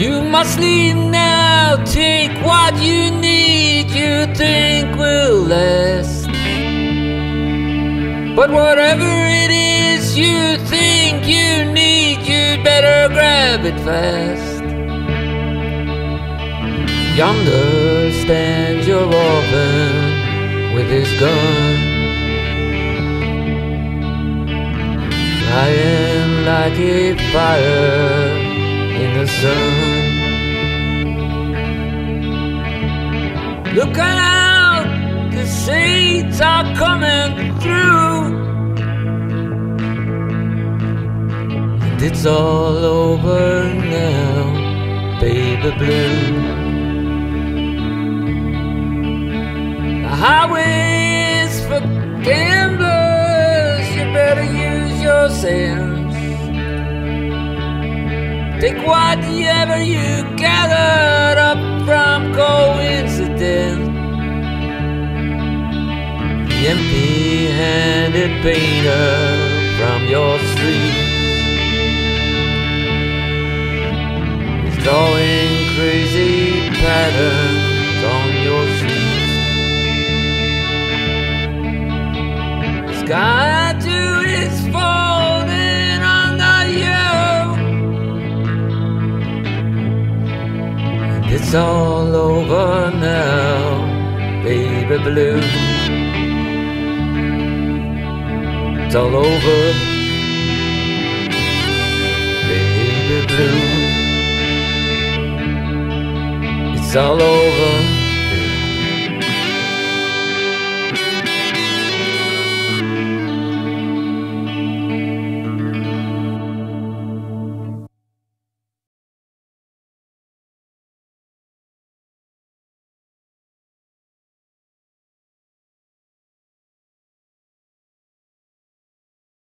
You must leave now, take what you need, you think will last. But whatever it is you think you need, you'd better grab it fast. Yonder stands your orphan with his gun, flying like a fire in the sun. Look out, the saints are coming through, and it's all over now, baby blue. The highway's for gamblers, you better use your sense. Take whatever you gathered up from coincidence. The empty-handed painter from your street is drawing crazy patterns on your sheet. The sky too is falling under you. It's all over now, baby blue. It's all over, baby blue. It's all over.